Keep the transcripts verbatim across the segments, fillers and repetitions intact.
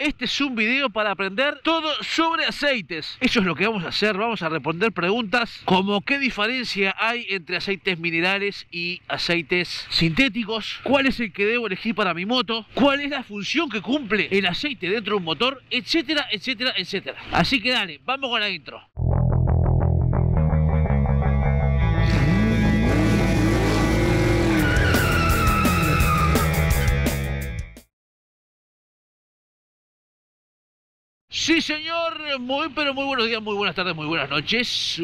este es un video para aprender todo sobre aceites. Eso es lo que vamos a hacer, vamos a responder preguntas como qué diferencia hay entre aceites minerales y aceites sintéticos, cuál es el que debo elegir para mi moto, cuál es la función que cumple el aceite dentro de un motor, etcétera, etcétera, etcétera. Así que dale, vamos con la intro. Sí, señor, muy pero muy buenos días, muy buenas tardes, muy buenas noches.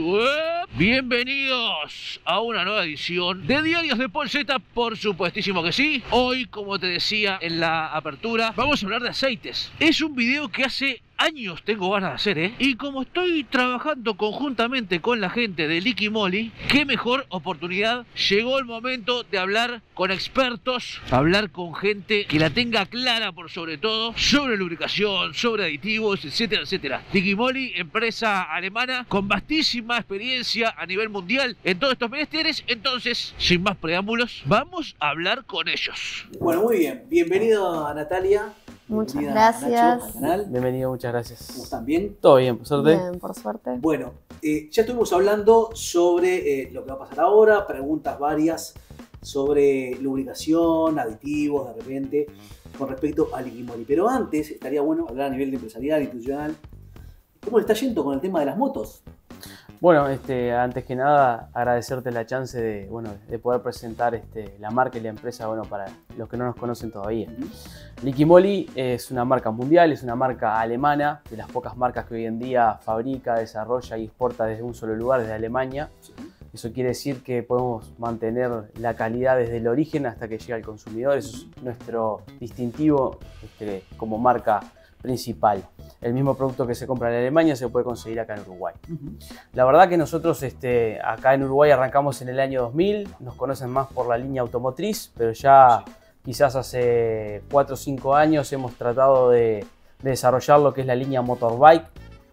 Bienvenidos a una nueva edición de Diarios de Polseta, por supuestísimo que sí. Hoy, como te decía en la apertura, vamos a hablar de aceites. Es un video que hace años tengo ganas de hacer, ¿eh? Y como estoy trabajando conjuntamente con la gente de Liqui Moly, qué mejor oportunidad. Llegó el momento de hablar con expertos, hablar con gente que la tenga clara por sobre todo, sobre lubricación, sobre aditivos, etcétera, etcétera. Liqui Moly, empresa alemana con vastísima experiencia a nivel mundial en todos estos menesteres. Entonces, sin más preámbulos, vamos a hablar con ellos. Bueno, muy bien. Bienvenido a Natalia. Muchas Bienvenida, gracias. Nacho, al canal. Bienvenido, muchas gracias. ¿Cómo están? ¿Bien? Todo bien, por suerte. Bien, por suerte. Bueno, eh, ya estuvimos hablando sobre eh, lo que va a pasar ahora, preguntas varias sobre lubricación, aditivos, de repente, con respecto a Liqui Moly. Pero antes, estaría bueno hablar a nivel de empresarial, institucional. ¿Cómo le está yendo con el tema de las motos? Bueno, este, antes que nada, agradecerte la chance de, bueno, de poder presentar este, la marca y la empresa, bueno, para los que no nos conocen todavía. Uh-huh. Liqui Moly es una marca mundial, es una marca alemana, de las pocas marcas que hoy en día fabrica, desarrolla y exporta desde un solo lugar, desde Alemania. Sí. Eso quiere decir que podemos mantener la calidad desde el origen hasta que llega al consumidor. Eso es nuestro distintivo este, como marca principal. El mismo producto que se compra en Alemania se puede conseguir acá en Uruguay. Uh-huh. La verdad que nosotros este, acá en Uruguay arrancamos en el año dos mil, nos conocen más por la línea automotriz, pero ya quizás hace cuatro o cinco años hemos tratado de, de desarrollar lo que es la línea motorbike,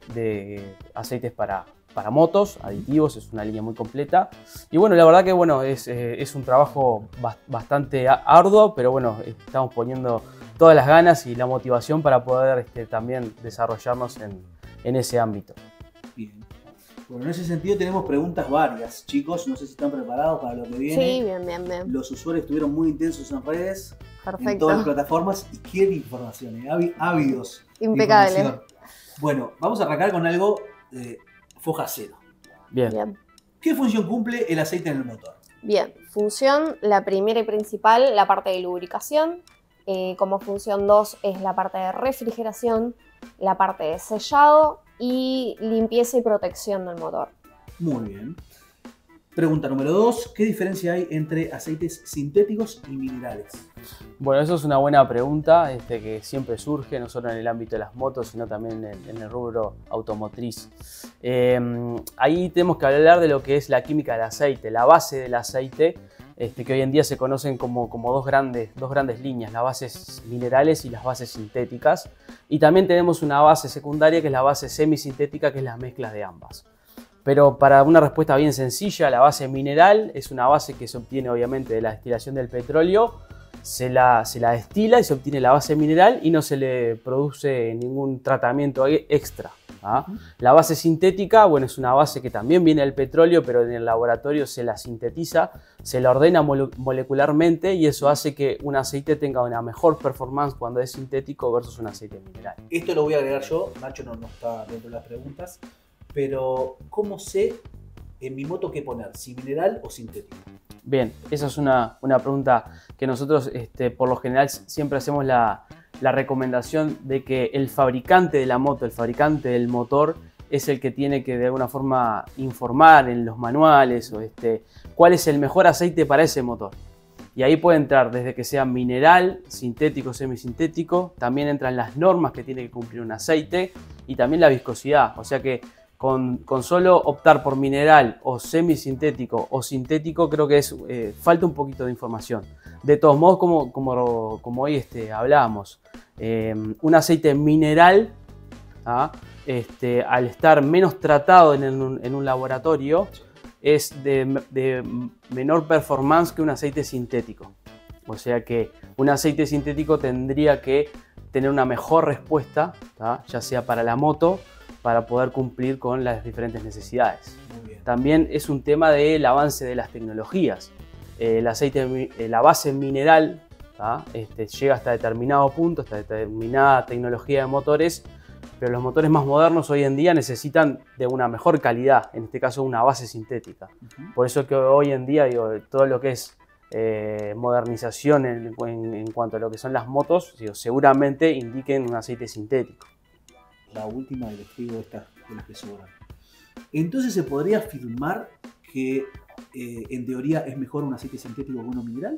de aceites para, para motos, aditivos, es una línea muy completa. Y bueno, la verdad que bueno, es, es un trabajo bastante arduo, pero bueno, estamos poniendo todas las ganas y la motivación para poder este, también desarrollarnos en, en ese ámbito. Bien. Bueno, en ese sentido tenemos preguntas varias, chicos. No sé si están preparados para lo que viene. Sí, bien, bien, bien. Los usuarios estuvieron muy intensos en redes, perfecto, en todas las plataformas y quieren información, ¿eh? Ávidos. Impecable. Bueno, vamos a arrancar con algo de foja cero. Bien. Bien. ¿Qué función cumple el aceite en el motor? Bien, función, la primera y principal, la parte de lubricación. Eh, como función dos es la parte de refrigeración, la parte de sellado y limpieza y protección del motor. Muy bien. Pregunta número dos. ¿Qué diferencia hay entre aceites sintéticos y minerales? Bueno, eso es una buena pregunta este, que siempre surge, no solo en el ámbito de las motos, sino también en, en el rubro automotriz. Eh, ahí tenemos que hablar de lo que es la química del aceite, la base del aceite. Este, que hoy en día se conocen como, como dos, grandes, dos grandes líneas, las bases minerales y las bases sintéticas. Y también tenemos una base secundaria que es la base semisintética, que es la mezcla de ambas. Pero para una respuesta bien sencilla, la base mineral es una base que se obtiene obviamente de la destilación del petróleo, se la, se la destila y se obtiene la base mineral y no se le produce ningún tratamiento extra. ¿Ah? Uh-huh. La base sintética, bueno, es una base que también viene del petróleo, pero en el laboratorio se la sintetiza, se la ordena mole molecularmente y eso hace que un aceite tenga una mejor performance cuando es sintético versus un aceite mineral. Esto lo voy a agregar yo, Nacho no, no está dentro de las preguntas, pero ¿cómo sé en mi moto qué poner? ¿Si mineral o sintético? Bien, esa es una, una pregunta que nosotros este, por lo general siempre hacemos la... la recomendación de que el fabricante de la moto, el fabricante del motor, es el que tiene que de alguna forma informar en los manuales o este, cuál es el mejor aceite para ese motor. Y ahí puede entrar desde que sea mineral, sintético, semisintético, también entran las normas que tiene que cumplir un aceite y también la viscosidad. O sea que con, con solo optar por mineral o semisintético o sintético creo que es, eh, falta un poquito de información. De todos modos, como, como, como hoy este, hablábamos, eh, un aceite mineral, ¿ah? este, al estar menos tratado en un, en un laboratorio, es de, de menor performance que un aceite sintético. O sea que un aceite sintético tendría que tener una mejor respuesta, ¿tá? Ya sea para la moto, para poder cumplir con las diferentes necesidades. Muy bien. También es un tema del avance de las tecnologías. El aceite, la base mineral, ¿tá? Este, llega hasta determinado punto, hasta determinada tecnología de motores, pero los motores más modernos hoy en día necesitan de una mejor calidad, en este caso una base sintética. Uh-huh. Por eso que hoy en día, digo, todo lo que es eh, modernización en, en, en cuanto a lo que son las motos, digo, seguramente indiquen un aceite sintético. La última del estribo de estas de las que sobran. Entonces se podría afirmar que eh, en teoría es mejor un aceite sintético que uno mineral.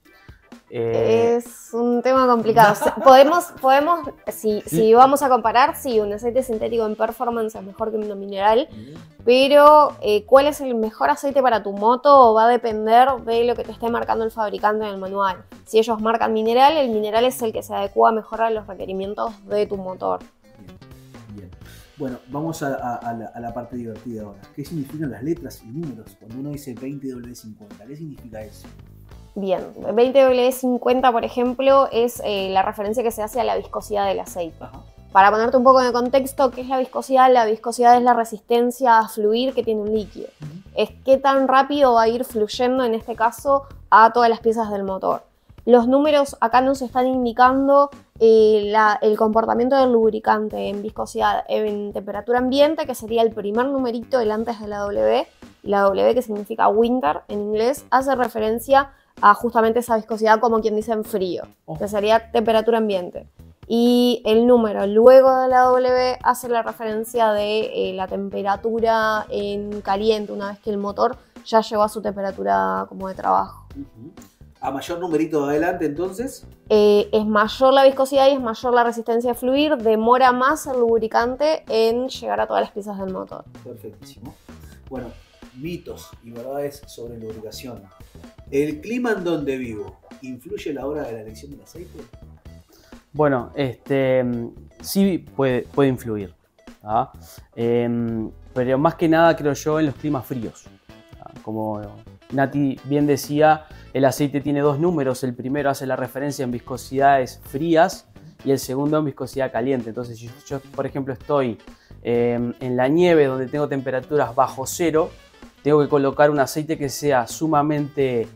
Eh... Es un tema complicado. podemos, podemos si, si vamos a comparar, sí, un aceite sintético en performance es mejor que uno mineral, pero eh, ¿cuál es el mejor aceite para tu moto? Va a depender de lo que te esté marcando el fabricante en el manual. Si ellos marcan mineral, el mineral es el que se adecua mejor a los requerimientos de tu motor. Bien. Bueno, vamos a, a, a, la, a la parte divertida ahora. ¿Qué significan las letras y números cuando uno dice veinte W cincuenta? ¿Qué significa eso? Bien, veinte W cincuenta, por ejemplo, es eh, la referencia que se hace a la viscosidad del aceite. Ajá. Para ponerte un poco en contexto, ¿qué es la viscosidad? La viscosidad es la resistencia a fluir que tiene un líquido. Uh-huh. Es qué tan rápido va a ir fluyendo, en este caso, a todas las piezas del motor. Los números acá nos están indicando eh, la, el comportamiento del lubricante en viscosidad en temperatura ambiente, que sería el primer numerito, el antes de la W. Y la W, que significa winter en inglés, hace referencia a justamente esa viscosidad, como quien dice en frío, oh. que sería temperatura ambiente. Y el número luego de la W hace la referencia de eh, la temperatura en caliente, una vez que el motor ya llegó a su temperatura como de trabajo. Uh-huh. A mayor numerito de adelante, entonces. Eh, es mayor la viscosidad y es mayor la resistencia a fluir, demora más el lubricante en llegar a todas las piezas del motor. Perfectísimo. Bueno, mitos y verdades sobre lubricación. ¿El clima en donde vivo influye a la hora de la elección del aceite? Bueno, este, sí puede, puede influir, ¿ah? eh, pero más que nada creo yo en los climas fríos. ¿Ah? Como Nati bien decía, el aceite tiene dos números. El primero hace la referencia en viscosidades frías y el segundo en viscosidad caliente. Entonces, si yo, por ejemplo, estoy eh, en la nieve donde tengo temperaturas bajo cero, tengo que colocar un aceite que sea sumamente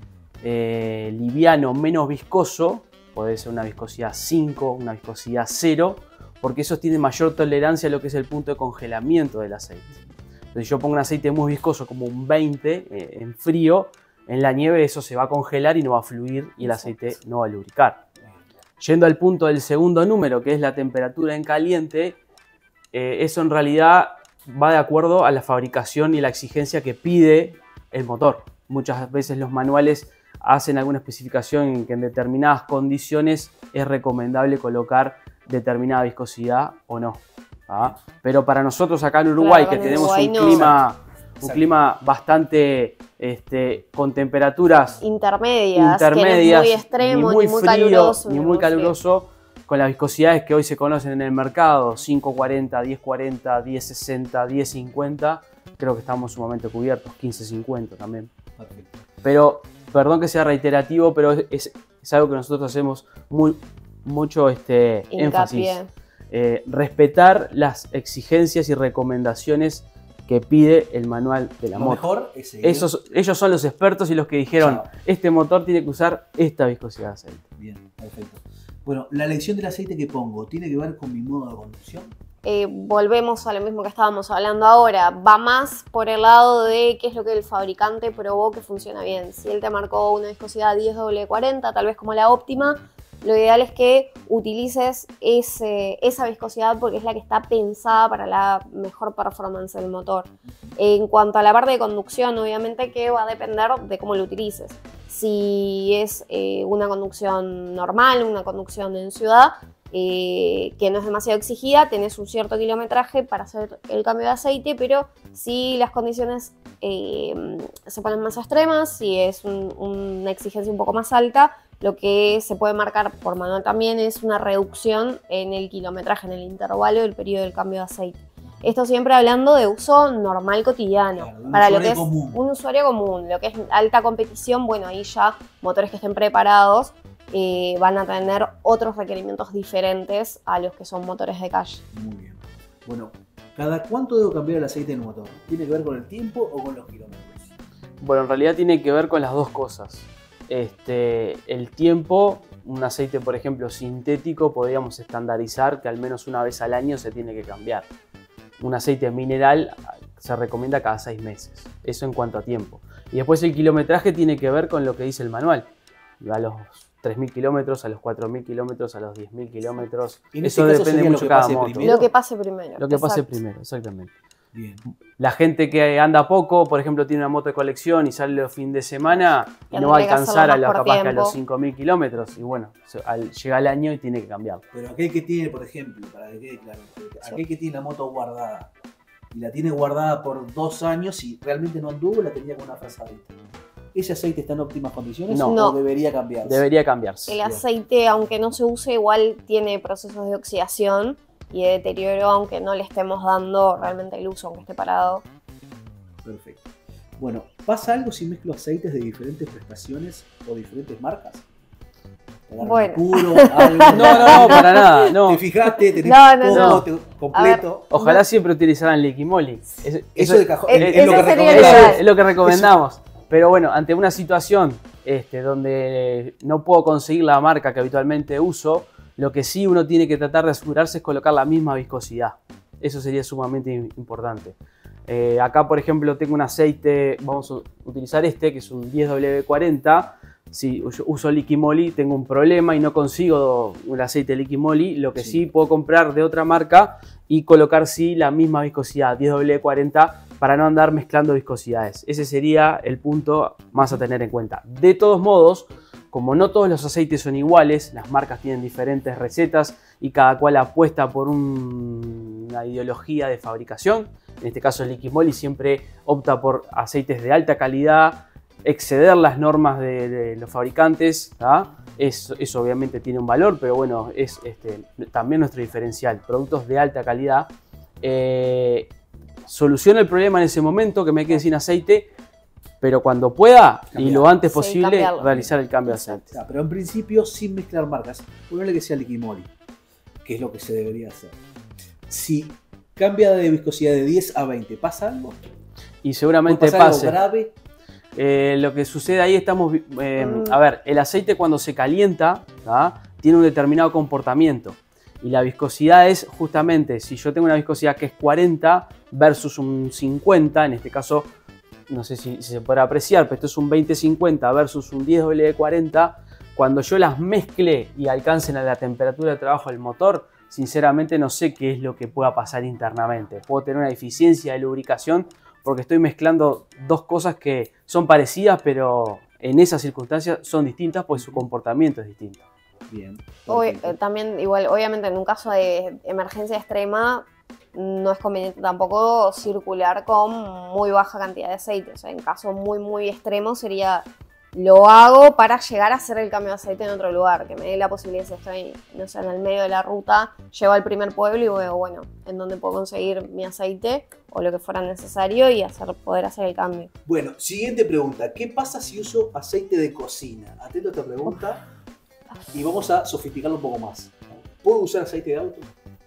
eh, liviano, menos viscoso. Puede ser una viscosidad cinco, una viscosidad cero, porque eso tiene mayor tolerancia a lo que es el punto de congelamiento del aceite. Entonces, si yo pongo un aceite muy viscoso como un veinte eh, en frío, en la nieve eso se va a congelar y no va a fluir y el aceite no va a lubricar. Yendo al punto del segundo número, que es la temperatura en caliente, eh, eso en realidad va de acuerdo a la fabricación y la exigencia que pide el motor. Muchas veces los manuales hacen alguna especificación en que en determinadas condiciones es recomendable colocar determinada viscosidad o no. ¿Ah? Pero para nosotros acá en Uruguay, claro, que tenemos Uruguay un, no. clima, un clima bastante este, con temperaturas intermedias, intermedias, que no es muy extremo, ni muy, ni muy frío, caluroso, ni muy caluroso, con las viscosidades que hoy se conocen en el mercado, cinco cuarenta, diez cuarenta, diez sesenta, diez cincuenta, creo que estamos sumamente cubiertos, quince cincuenta también. Perfecto. Pero, perdón que sea reiterativo, pero es, es algo que nosotros hacemos muy, mucho este, énfasis. Eh, respetar las exigencias y recomendaciones que pide el manual de la Lo moto. Mejor es Esos, ellos son los expertos y los que dijeron, Chao. este motor tiene que usar esta viscosidad de aceite. Bien, perfecto. Bueno, la elección del aceite que pongo, ¿tiene que ver con mi modo de conducción? Eh, volvemos a lo mismo que estábamos hablando ahora. Va más por el lado de qué es lo que el fabricante probó que funciona bien. Si él te marcó una viscosidad diez W cuarenta, tal vez como la óptima, lo ideal es que utilices ese, esa viscosidad porque es la que está pensada para la mejor performance del motor. En cuanto a la parte de conducción, obviamente que va a depender de cómo lo utilices. Si es eh, una conducción normal, una conducción en ciudad, eh, que no es demasiado exigida, tenés un cierto kilometraje para hacer el cambio de aceite, pero si las condiciones eh, se ponen más extremas, si es un, una exigencia un poco más alta, lo que se puede marcar por manual también es una reducción en el kilometraje, en el intervalo del periodo del cambio de aceite. Esto siempre hablando de uso normal cotidiano, claro, para lo que es común. un usuario común. Lo que es alta competición, bueno, ahí ya motores que estén preparados eh, van a tener otros requerimientos diferentes a los que son motores de calle. Muy bien. Bueno, ¿cada cuánto debo cambiar el aceite en un motor? ¿Tiene que ver con el tiempo o con los kilómetros? Bueno, en realidad tiene que ver con las dos cosas. Este, el tiempo, un aceite por ejemplo sintético podríamos estandarizar que al menos una vez al año se tiene que cambiar. Un aceite mineral se recomienda cada seis meses, eso en cuanto a tiempo. Y después el kilometraje tiene que ver con lo que dice el manual. A los tres mil kilómetros, a los cuatro mil kilómetros, a los diez mil kilómetros. Eso depende mucho de cada moto. Lo que pase primero. Lo que pase primero, exactamente. Bien. La gente que anda poco, por ejemplo, tiene una moto de colección y sale los fines de semana y no va a alcanzar a, lo, capaz que a los cinco mil kilómetros. Y bueno, al, llega el año y tiene que cambiar. Pero aquel que tiene, por ejemplo, para que quede claro, aquel que tiene la moto guardada y la tiene guardada por dos años y realmente no anduvo, la tenía con una frazadita. ¿Ese aceite está en óptimas condiciones no. o No. debería cambiarse? Debería cambiarse. El aceite, aunque no se use, igual tiene procesos de oxidación y de deterioro, aunque no le estemos dando realmente el uso, aunque esté parado. Perfecto. Bueno, ¿pasa algo si mezclo aceites de diferentes prestaciones o diferentes marcas? Bueno. Puro, algo. No, no, no, para nada. No. ¿Te fijaste? ¿Tenés No, no, todo no. te- completo? Ojalá No. siempre utilizaran Liqui Moly. Es, Eso, eso de cajón. es- Es, ese lo que sería eso recomendamos. ideal. es lo que recomendamos. Pero bueno, ante una situación este, donde no puedo conseguir la marca que habitualmente uso, lo que sí uno tiene que tratar de asegurarse es colocar la misma viscosidad. Eso sería sumamente importante. Eh, acá, por ejemplo, tengo un aceite, vamos a utilizar este, que es un diez W cuarenta. Si yo uso Liqui Moly, tengo un problema y no consigo un aceite Liqui Moly. Lo que sí. sí puedo comprar de otra marca y colocar sí la misma viscosidad, diez W cuarenta, para no andar mezclando viscosidades. Ese sería el punto más a tener en cuenta. De todos modos, como no todos los aceites son iguales, las marcas tienen diferentes recetas y cada cual apuesta por un, una ideología de fabricación. En este caso, Liqui Moly siempre opta por aceites de alta calidad, exceder las normas de, de los fabricantes. Eso, eso obviamente tiene un valor, pero bueno, es este, también nuestro diferencial. Productos de alta calidad. Eh, soluciona el problema en ese momento, que me quede sin aceite, pero cuando pueda Cambiar. y lo antes Sí, posible cambiarlo. realizar el cambio de aceite. Ah, pero en principio, sin mezclar marcas, ponerle que sea Liqui Moly, que es lo que se debería hacer. Si cambia de viscosidad de diez a veinte, ¿pasa algo? Y seguramente ¿Puede pasar algo pase. grave? Eh, lo que sucede ahí, estamos, eh, Mm. a ver, el aceite cuando se calienta, ¿tá? Tiene un determinado comportamiento. Y la viscosidad es justamente, si yo tengo una viscosidad que es cuarenta versus un cincuenta, en este caso, no sé si, si se podrá apreciar, pero esto es un veinte cincuenta versus un diez W cuarenta, cuando yo las mezcle y alcancen a la temperatura de trabajo del motor, sinceramente no sé qué es lo que pueda pasar internamente. Puedo tener una deficiencia de lubricación porque estoy mezclando dos cosas que son parecidas, pero en esas circunstancias son distintas, pues su comportamiento es distinto. Bien. Ob- perfecto. eh, también, igual, obviamente, en un caso de emergencia extrema, no es conveniente tampoco circular con muy baja cantidad de aceite. O sea, en caso muy, muy extremo sería, lo hago para llegar a hacer el cambio de aceite en otro lugar, que me dé la posibilidad, si estoy, no sé, en el medio de la ruta, llego al primer pueblo y veo, bueno, en dónde puedo conseguir mi aceite o lo que fuera necesario y hacer, poder hacer el cambio. Bueno, siguiente pregunta. ¿Qué pasa si uso aceite de cocina? Atento a esta pregunta y vamos a sofisticarlo un poco más. ¿Puedo usar aceite de auto?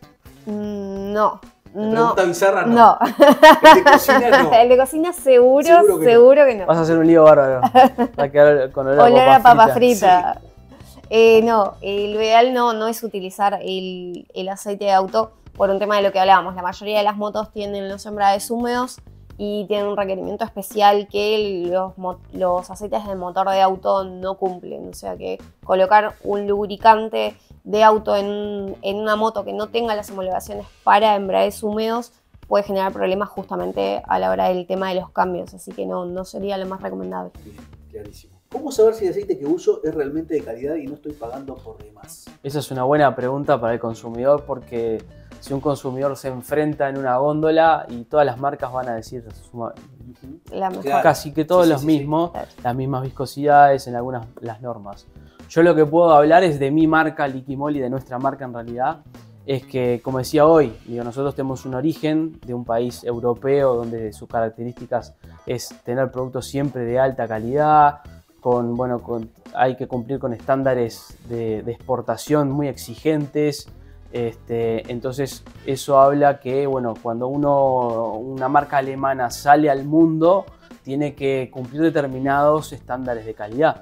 Mm, No, La no, pregunta bizarra no. no. El de cocina no. El de cocina seguro, Seguro seguro que que no. no. Vas a hacer un lío bárbaro. Va a quedar con olor, Olor a papa frita. frita. Eh, no, eh, lo ideal no, no es utilizar el, el aceite de auto por un tema de lo que hablábamos. La mayoría de las motos tienen los embragues húmedos y tienen un requerimiento especial que los, mo- los aceites de motor de auto no cumplen. O sea que colocar un lubricante de auto en, en una moto que no tenga las homologaciones para embragues húmedos puede generar problemas justamente a la hora del tema de los cambios. Así que no, no sería lo más recomendable. Bien, clarísimo. ¿Cómo saber si el aceite que uso es realmente de calidad y no estoy pagando por demás? Esa es una buena pregunta para el consumidor, porque si un consumidor se enfrenta en una góndola y todas las marcas van a decir suma- La mejor. Claro. casi que todos Sí, sí, los sí, sí. mismos, Claro. las mismas viscosidades en algunas las normas. Yo lo que puedo hablar es de mi marca Liqui Moly, de nuestra marca en realidad. Es que, como decía hoy, digo, nosotros tenemos un origen de un país europeo donde sus características es tener productos siempre de alta calidad, con, bueno, con, hay que cumplir con estándares de, de exportación muy exigentes. Este, entonces eso habla que, bueno, cuando uno, una marca alemana sale al mundo, tiene que cumplir determinados estándares de calidad.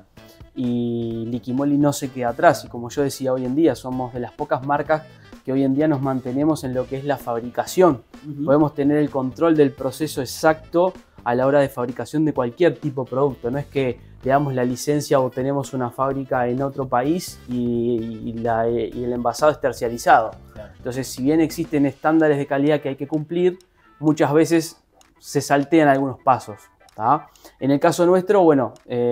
Y Liquimoli no se queda atrás. Y como yo decía, hoy en día somos de las pocas marcas que hoy en día nos mantenemos en lo que es la fabricación. Uh-huh. Podemos tener el control del proceso exacto a la hora de fabricación de cualquier tipo de producto. No es que le damos la licencia o tenemos una fábrica en otro país y, y, la, y el envasado es terciarizado. Claro. Entonces, si bien existen estándares de calidad que hay que cumplir, muchas veces se saltean algunos pasos. ¿tá? En el caso nuestro, bueno,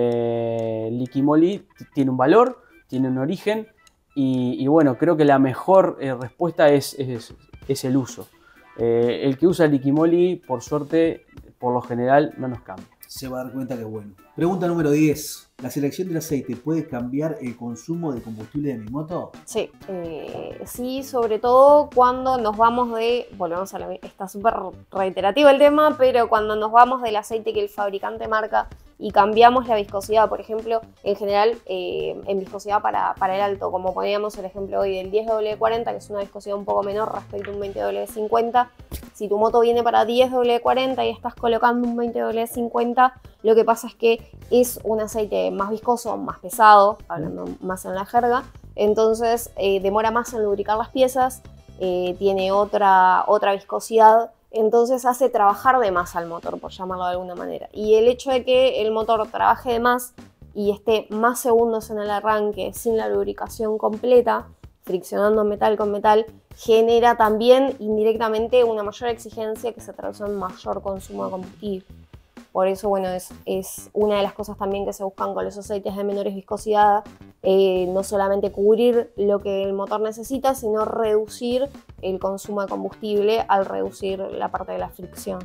eh, Liquimoli tiene un valor, tiene un origen y, y bueno, creo que la mejor eh, respuesta es, es, es el uso. Eh, el que usa Liquimoli, por suerte, por lo general, no nos cambia. Se va a dar cuenta que es bueno. Pregunta número diez. ¿La selección del aceite puede cambiar el consumo de combustible de mi moto? Sí, eh, sí, sobre todo cuando nos vamos de, volvemos a la, está súper reiterativo el tema, pero cuando nos vamos del aceite que el fabricante marca y cambiamos la viscosidad, por ejemplo, en general eh, en viscosidad para, para el alto, como poníamos el ejemplo hoy del diez W cuarenta, que es una viscosidad un poco menor respecto a un veinte W cincuenta. Si tu moto viene para diez W cuarenta y estás colocando un veinte W cincuenta, lo que pasa es que es un aceite más viscoso, más pesado, hablando más en la jerga, entonces eh, demora más en lubricar las piezas, eh, tiene otra, otra viscosidad, entonces hace trabajar de más al motor, por llamarlo de alguna manera. Y el hecho de que el motor trabaje de más y esté más segundos en el arranque sin la lubricación completa, friccionando metal con metal, genera también indirectamente una mayor exigencia que se traduce en mayor consumo de combustible. Por eso, bueno, es, es una de las cosas también que se buscan con los aceites de menores viscosidad, eh, no solamente cubrir lo que el motor necesita, sino reducir el consumo de combustible al reducir la parte de la fricción.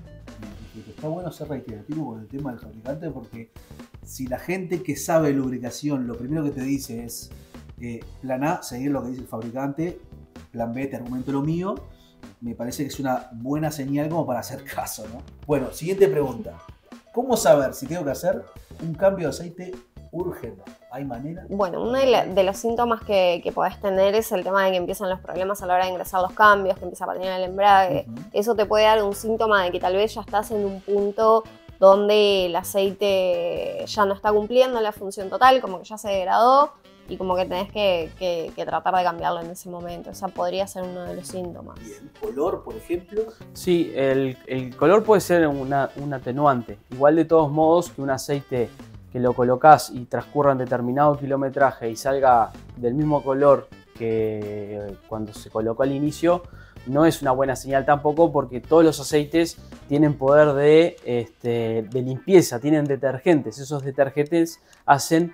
Está bueno ser reiterativo con el tema del fabricante, porque si la gente que sabe lubricación lo primero que te dice es eh, plan A, seguir lo que dice el fabricante, plan B, te argumento lo mío, me parece que es una buena señal como para hacer caso, ¿no? Bueno, siguiente pregunta. ¿Cómo saber si tengo que hacer un cambio de aceite urgente? ¿Hay manera? Bueno, uno de, la, de los síntomas que, que podés tener es el tema de que empiezan los problemas a la hora de ingresar los cambios, que empieza a patinar el embrague. Uh-huh. Eso te puede dar un síntoma de que tal vez ya estás en un punto donde el aceite ya no está cumpliendo la función total, como que ya se degradó y como que tenés que, que, que tratar de cambiarlo en ese momento. O sea, podría ser uno de los síntomas. ¿Y el color, por ejemplo? Sí, el, el color puede ser una, un atenuante. Igual de todos modos que un aceite que lo colocas y transcurra en determinado kilometraje y salga del mismo color que cuando se colocó al inicio, no es una buena señal tampoco, porque todos los aceites tienen poder de, este, de limpieza, tienen detergentes. Esos detergentes hacen...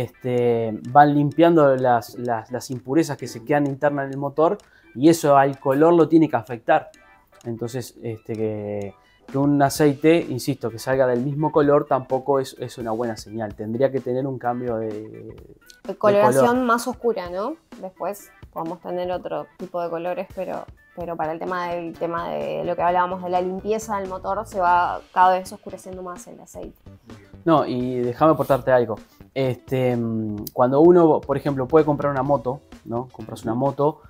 Este, van limpiando las, las, las impurezas que se quedan internas en el motor y eso al color lo tiene que afectar. Entonces este, que, que un aceite, insisto, que salga del mismo color tampoco es, es una buena señal. Tendría que tener un cambio de, de coloración color. Más oscura, ¿no? Después podemos tener otro tipo de colores, pero, pero para el tema, del, tema de lo que hablábamos de la limpieza del motor se va cada vez oscureciendo más el aceite. No, y déjame aportarte algo. Este, cuando uno, por ejemplo, puede comprar una moto, ¿no? Compras una moto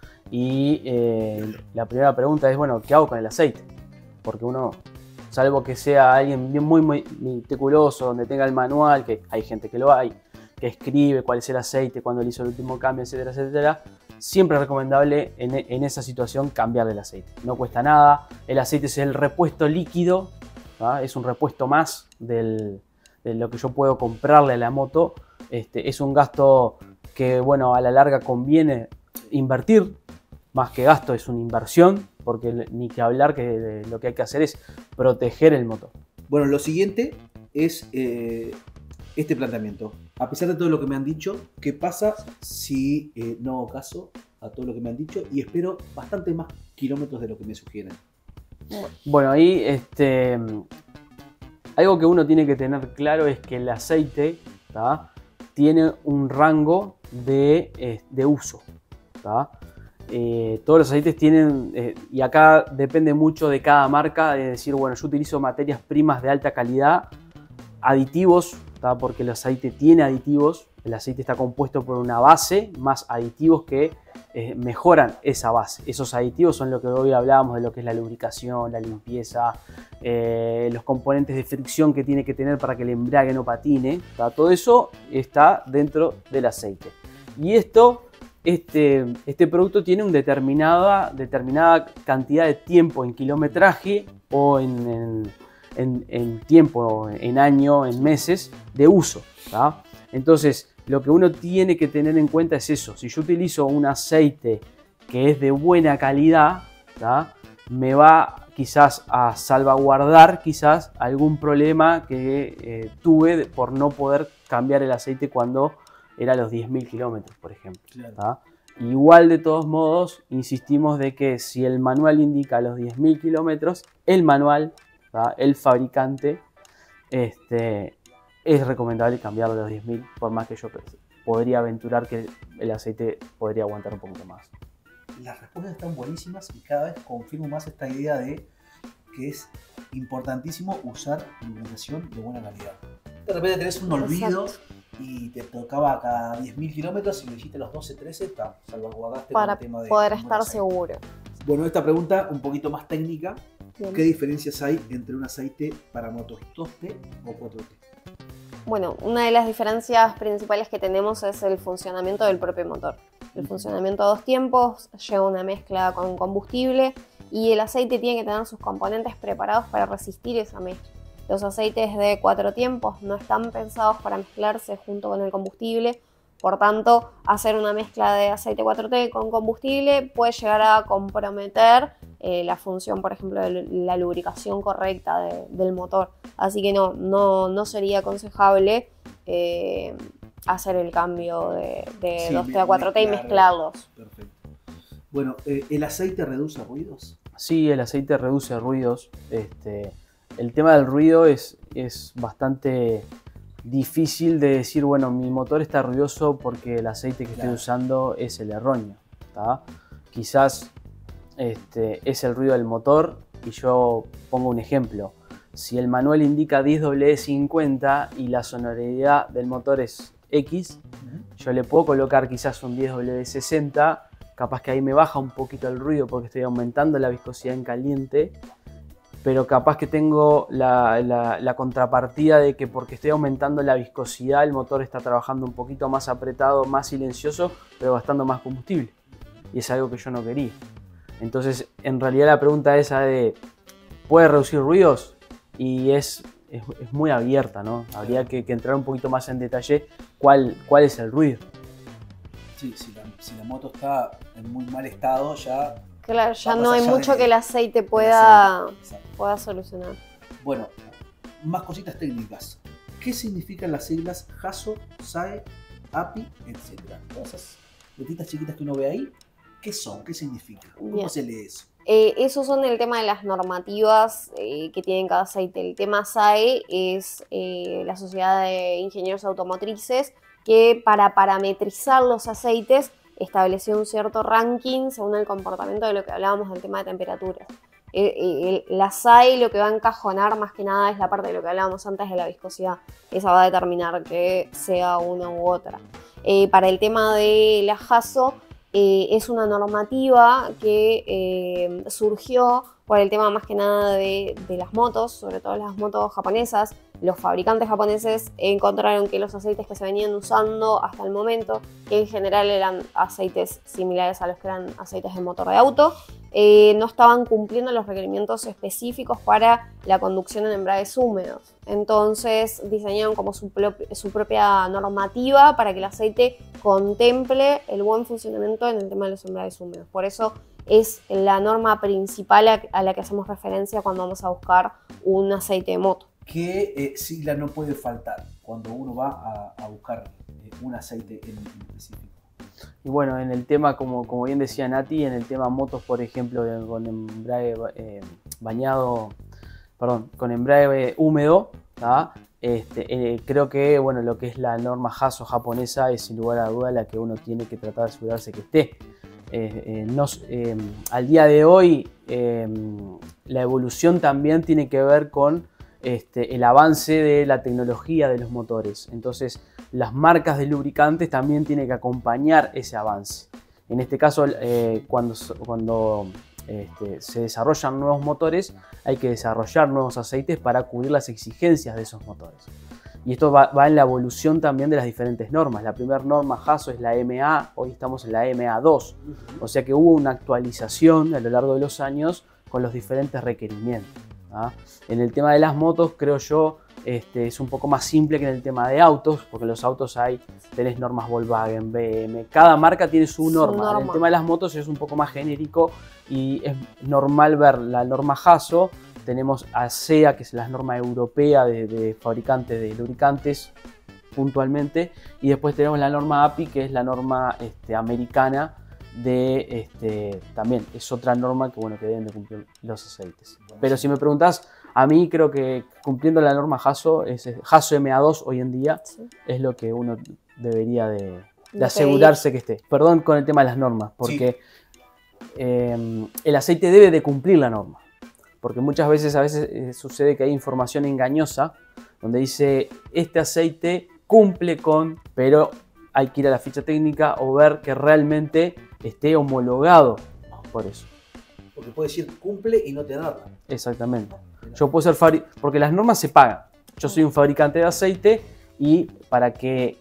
y eh, la primera pregunta es, bueno, ¿qué hago con el aceite? Porque uno, salvo que sea alguien bien muy, muy meticuloso, donde tenga el manual, que hay gente que lo hay, que escribe cuál es el aceite, cuándo le hizo el último cambio, etcétera, etcétera, siempre es recomendable en, en esa situación cambiar el aceite. No cuesta nada, el aceite es el repuesto líquido, ¿no? Es un repuesto más del... de lo que yo puedo comprarle a la moto. Este, es un gasto que, bueno, a la larga conviene invertir, más que gasto es una inversión, porque ni que hablar que lo que hay que hacer es proteger el motor. Bueno, lo siguiente es eh, este planteamiento. A pesar de todo lo que me han dicho, ¿qué pasa si eh, no hago caso a todo lo que me han dicho y espero bastante más kilómetros de lo que me sugieren? Bueno, ahí este... algo que uno tiene que tener claro es que el aceite, ¿tá? Tiene un rango de, eh, de uso. ¿tá? Eh, todos los aceites tienen, eh, y acá depende mucho de cada marca, de decir, bueno, yo utilizo materias primas de alta calidad, aditivos ¿tá? Porque el aceite tiene aditivos, el aceite está compuesto por una base más aditivos que eh, mejoran esa base. Esos aditivos son lo que hoy hablábamos de lo que es la lubricación, la limpieza, eh, los componentes de fricción que tiene que tener para que el embrague no patine, ¿tá? Todo eso está dentro del aceite. Y esto, este, este producto tiene una determinada, determinada cantidad de tiempo en kilometraje o en, en, en, en tiempo, en año, en meses de uso, ¿tá? Entonces, lo que uno tiene que tener en cuenta es eso. Si yo utilizo un aceite que es de buena calidad, ¿tá? Me va quizás a salvaguardar quizás algún problema que eh, tuve por no poder cambiar el aceite cuando era a los diez mil kilómetros, por ejemplo. Claro. ¿Tá? Igual, de todos modos, insistimos de que si el manual indica los diez mil kilómetros, el manual, ¿tá? El fabricante, este... es recomendable cambiarlo a los diez mil, por más que yo podría aventurar que el aceite podría aguantar un poquito más. Las respuestas están buenísimas y cada vez confirmo más esta idea de que es importantísimo usar lubricación de buena calidad. De repente tenés un olvido. Exacto. Y te tocaba cada diez mil kilómetros y lo hiciste los doce, trece, está, salvaguardaste para con el tema de poder estar seguro. Bueno, esta pregunta un poquito más técnica. Bien. ¿Qué diferencias hay entre un aceite para motos dos T o cuatro T? Bueno, una de las diferencias principales que tenemos es el funcionamiento del propio motor. El funcionamiento a dos tiempos lleva una mezcla con combustible y el aceite tiene que tener sus componentes preparados para resistir esa mezcla. Los aceites de cuatro tiempos no están pensados para mezclarse junto con el combustible, por tanto, hacer una mezcla de aceite cuatro T con combustible puede llegar a comprometer eh, la función, por ejemplo, de la lubricación correcta de, del motor. Así que no, no, no sería aconsejable eh, hacer el cambio de, de sí, dos T a cuatro T y mezclarlos. Perfecto. Bueno, eh, ¿el aceite reduce ruidos? Sí, el aceite reduce ruidos. Este, el tema del ruido es, es bastante difícil de decir, bueno, mi motor está ruidoso porque el aceite que claro. estoy usando es el erróneo, ¿tá? Quizás este, es el ruido del motor y yo pongo un ejemplo. Si el manual indica diez W D cincuenta y la sonoridad del motor es X, uh-huh. yo le puedo colocar quizás un diez W D sesenta, capaz que ahí me baja un poquito el ruido porque estoy aumentando la viscosidad en caliente, pero capaz que tengo la, la, la contrapartida de que porque estoy aumentando la viscosidad el motor está trabajando un poquito más apretado, más silencioso, pero gastando más combustible. Y es algo que yo no quería. Entonces, en realidad la pregunta esa de ¿puede reducir ruidos? Y es, es, es muy abierta, ¿no? Habría que, que entrar un poquito más en detalle cuál, cuál es el ruido. Sí, si la, si la moto está en muy mal estado ya... Claro, ya no hay mucho de, que el aceite pueda, aceite. pueda solucionar. Bueno, más cositas técnicas. ¿Qué significan las siglas Haso, S A E, A P I, etcétera? Todas esas letritas chiquitas que uno ve ahí, ¿qué son? ¿Qué significan? ¿Cómo Bien. se lee eso? Eh, esos son el tema de las normativas eh, que tienen cada aceite. El tema S A E es eh, la Sociedad de Ingenieros Automotrices, que para parametrizar los aceites estableció un cierto ranking según el comportamiento de lo que hablábamos del tema de temperaturas. El, el, la S A E lo que va a encajonar más que nada es la parte de lo que hablábamos antes de la viscosidad. Esa va a determinar que sea una u otra. Eh, para el tema de la Haso, eh, es una normativa que eh, surgió por el tema más que nada de, de las motos, sobre todo las motos japonesas. Los fabricantes japoneses encontraron que los aceites que se venían usando hasta el momento, que en general eran aceites similares a los que eran aceites de motor de auto, eh, no estaban cumpliendo los requerimientos específicos para la conducción en embragues húmedos. Entonces diseñaron como su, su propia normativa para que el aceite contemple el buen funcionamiento en el tema de los embragues húmedos. Por eso es la norma principal a, a la que hacemos referencia cuando vamos a buscar un aceite de moto. ¿Qué eh, sigla no puede faltar cuando uno va a, a buscar eh, un aceite en, en específico? Y bueno, en el tema, como, como bien decía Nati, en el tema motos, por ejemplo, con embrague eh, bañado, perdón, con embrague húmedo, ¿tá? Este, eh, creo que bueno, lo que es la norma Haso japonesa es sin lugar a duda la que uno tiene que tratar de asegurarse que esté. Eh, eh, nos, eh, al día de hoy, eh, la evolución también tiene que ver con este, el avance de la tecnología de los motores. Entonces, las marcas de lubricantes también tienen que acompañar ese avance. En este caso, eh, cuando, cuando este, se desarrollan nuevos motores, hay que desarrollar nuevos aceites para cubrir las exigencias de esos motores. Y esto va, va en la evolución también de las diferentes normas. La primera norma H A S O es la M A, hoy estamos en la M A dos. O sea que hubo una actualización a lo largo de los años con los diferentes requerimientos. ¿Ah? En el tema de las motos, creo yo, este, es un poco más simple que en el tema de autos, porque en los autos hay, tenés normas Volkswagen, B M, cada marca tiene su norma. norma. En el tema de las motos es un poco más genérico y es normal ver la norma H A S O. Tenemos A S E A, que es la norma europea de, de fabricantes de lubricantes puntualmente, y después tenemos la norma A P I, que es la norma este, americana de, este, también es otra norma que, bueno, que deben de cumplir los aceites. Pero si me preguntás, a mí creo que cumpliendo la norma H A S O, es, H A S O M A dos hoy en día, sí, es lo que uno debería de, de asegurarse que esté. Perdón con el tema de las normas, porque sí, eh, el aceite debe de cumplir la norma. Porque muchas veces, a veces eh, sucede que hay información engañosa donde dice este aceite cumple con, pero hay que ir a la ficha técnica o ver que realmente esté homologado por eso. Porque puede decir cumple y no te da nada. Exactamente. Yo puedo ser fabricante, porque las normas se pagan. Yo soy un fabricante de aceite y para que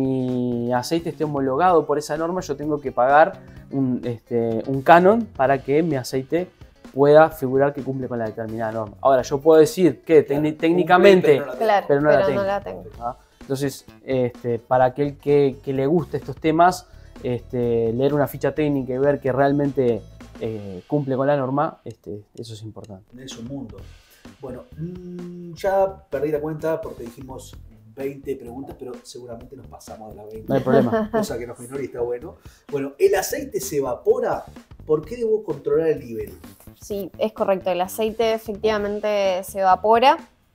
mi aceite esté homologado por esa norma yo tengo que pagar un, este, un canon para que mi aceite pueda figurar que cumple con la determinada norma. Ahora, yo puedo decir que claro, técnicamente, cumple, claro, pero no, pero la, tengo. no la tengo. ¿Ah? Entonces, este, para aquel que, que le guste estos temas, este, leer una ficha técnica y ver que realmente eh, cumple con la norma, este, eso es importante. Es un mundo. Bueno, mmm, ya perdí la cuenta porque dijimos veinte preguntas, pero seguramente nos pasamos de las veinte. No hay problema. Cosa que no es menor y está bueno. Bueno, ¿el aceite se evapora? ¿Por qué debo controlar el nivel? Sí, es correcto. El aceite efectivamente se evapora.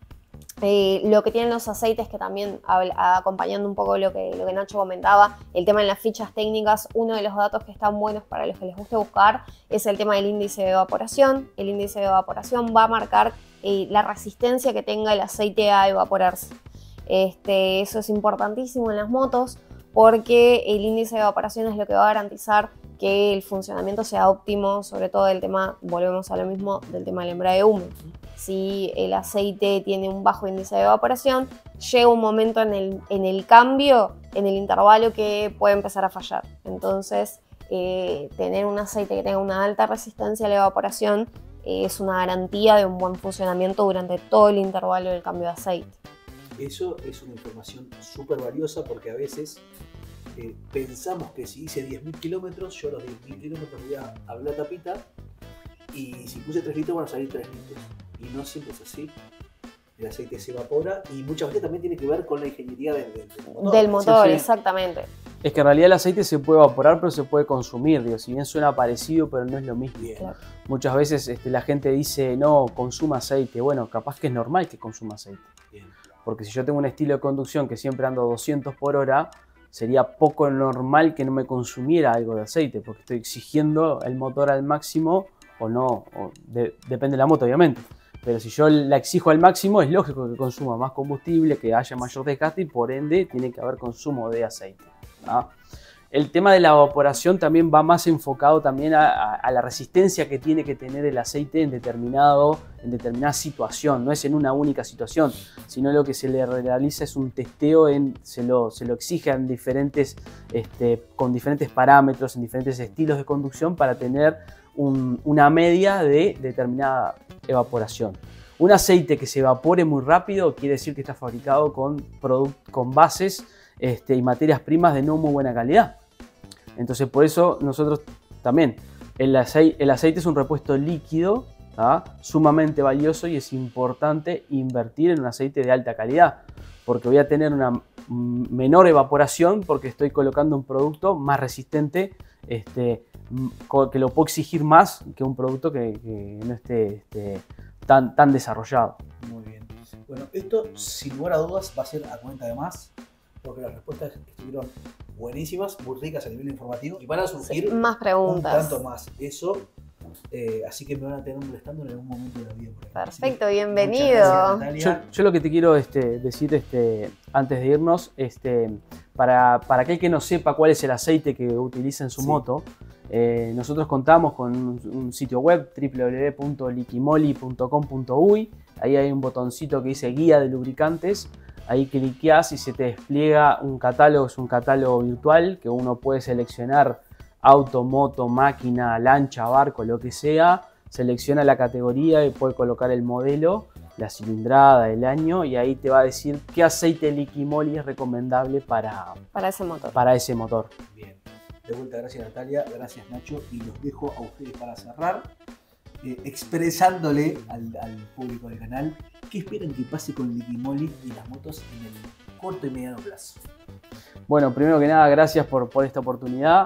Eh, lo que tienen los aceites, que también habla, acompañando un poco lo que, lo que Nacho comentaba, el tema en las fichas técnicas, uno de los datos que están buenos para los que les guste buscar es el tema del índice de evaporación. El índice de evaporación va a marcar eh, la resistencia que tenga el aceite a evaporarse. Este, eso es importantísimo en las motos porque el índice de evaporación es lo que va a garantizar que el funcionamiento sea óptimo, sobre todo el tema, volvemos a lo mismo, del tema del embrague húmedo. Si el aceite tiene un bajo índice de evaporación, llega un momento en el, en el cambio, en el intervalo, que puede empezar a fallar. Entonces, eh, tener un aceite que tenga una alta resistencia a la evaporación eh, es una garantía de un buen funcionamiento durante todo el intervalo del cambio de aceite. Eso es una información súper valiosa porque a veces eh, pensamos que si hice diez mil kilómetros, yo a los diez mil kilómetros voy a abrir la tapita y si puse tres litros van a salir tres litros. Y no siempre es así. El aceite se evapora y muchas veces también tiene que ver con la ingeniería del, del, del motor. Del motor, sí, sí. Exactamente. Es que en realidad el aceite se puede evaporar, pero se puede consumir. Digo, si bien suena parecido, pero no es lo mismo. Claro. Muchas veces este, la gente dice, no, consuma aceite. Bueno, capaz que es normal que consuma aceite. Bien. Porque si yo tengo un estilo de conducción que siempre ando doscientos por hora, sería poco normal que no me consumiera algo de aceite, porque estoy exigiendo el motor al máximo o no, o de, depende de la moto obviamente. Pero si yo la exijo al máximo, es lógico que consuma más combustible, que haya mayor desgaste y por ende tiene que haber consumo de aceite. ¿Ah? El tema de la evaporación también va más enfocado también a, a, a la resistencia que tiene que tener el aceite en, determinado, en determinada situación. No es en una única situación, sino lo que se le realiza es un testeo, en, se, lo, se lo exige en diferentes, este, con diferentes parámetros, en diferentes estilos de conducción para tener un, una media de determinada evaporación. Un aceite que se evapore muy rápido quiere decir que está fabricado con, con bases este, y materias primas de no muy buena calidad. Entonces por eso nosotros también, el aceite, el aceite es un repuesto líquido, ¿tá? Sumamente valioso y es importante invertir en un aceite de alta calidad porque voy a tener una menor evaporación porque estoy colocando un producto más resistente este, que lo puedo exigir más que un producto que, que no esté este, tan, tan desarrollado. Muy bien. Bueno, esto sin lugar a dudas va a ser a cuenta de más porque las respuestas estuvieron buenísimas, muy ricas a nivel informativo y van a surgir más preguntas. Un tanto más. Eso eh, así que me van a tener molestando en algún momento de la vida. Por acá. Perfecto, Así que, bienvenido. muchas gracias, Natalia. Yo, yo lo que te quiero este, decir este, antes de irnos, este, para, para aquel que no sepa cuál es el aceite que utiliza en su Sí. moto, eh, nosotros contamos con un, un sitio web w w w punto liquimoli punto com punto u y. Ahí hay un botoncito que dice guía de lubricantes. Ahí cliqueas y se te despliega un catálogo, es un catálogo virtual que uno puede seleccionar auto, moto, máquina, lancha, barco, lo que sea. Selecciona la categoría y puede colocar el modelo, la cilindrada, el año, y ahí te va a decir qué aceite Liquimoli es recomendable para, Para ese motor. para ese motor. Bien. De vuelta, gracias Natalia, gracias Nacho, y los dejo a ustedes para cerrar, eh, expresándole al, al público del canal qué esperan que pase con Liquimoli y las motos en el corto y mediano plazo. Bueno, primero que nada, gracias por, por esta oportunidad.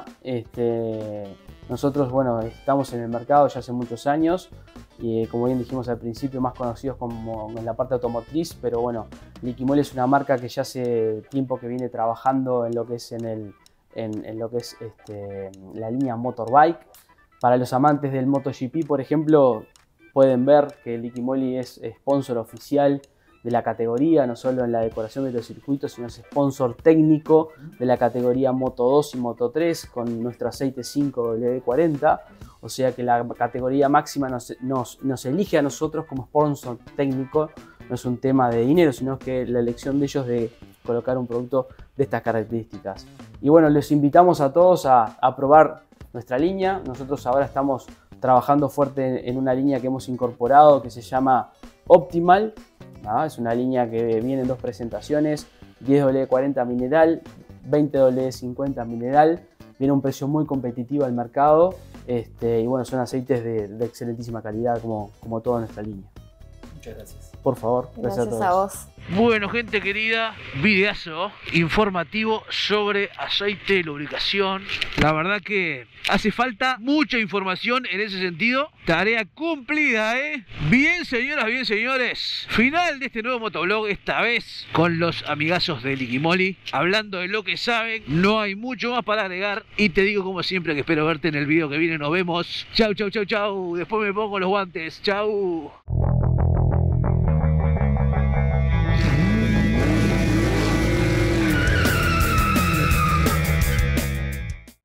Este, nosotros, bueno, estamos en el mercado ya hace muchos años y, como bien dijimos al principio, más conocidos como en la parte automotriz, pero bueno, Liquimoli es una marca que ya hace tiempo que viene trabajando en lo que es en el En, en lo que es este, la línea Motorbike. Para los amantes del MotoGP, por ejemplo, pueden ver que Liquimoli es sponsor oficial de la categoría, no solo en la decoración de los circuitos, sino es sponsor técnico de la categoría Moto dos y Moto tres con nuestro aceite cinco W cuarenta. O sea que la categoría máxima nos, nos, nos elige a nosotros como sponsor técnico. No es un tema de dinero, sino que la elección de ellos de colocar un producto de estas características. Y bueno, les invitamos a todos a, a probar nuestra línea. Nosotros ahora estamos trabajando fuerte en, en una línea que hemos incorporado que se llama Optimal. ¿Ah? Es una línea que viene en dos presentaciones, diez W cuarenta mineral, veinte W cincuenta mineral. Viene a un precio muy competitivo al mercado este, y bueno, son aceites de, de excelentísima calidad como, como toda nuestra línea. Muchas gracias. Por favor, gracias, Gracias a a todos. vos. Bueno, gente querida, videazo informativo sobre aceite, lubricación. La verdad que hace falta mucha información en ese sentido. Tarea cumplida, ¿eh? Bien, señoras, bien, señores. Final de este nuevo motoblog, esta vez con los amigazos de Liquimoli, hablando de lo que saben. No hay mucho más para agregar. Y te digo, como siempre, que espero verte en el video que viene. Nos vemos. Chau, chau, chau, chau. Después me pongo los guantes. Chau.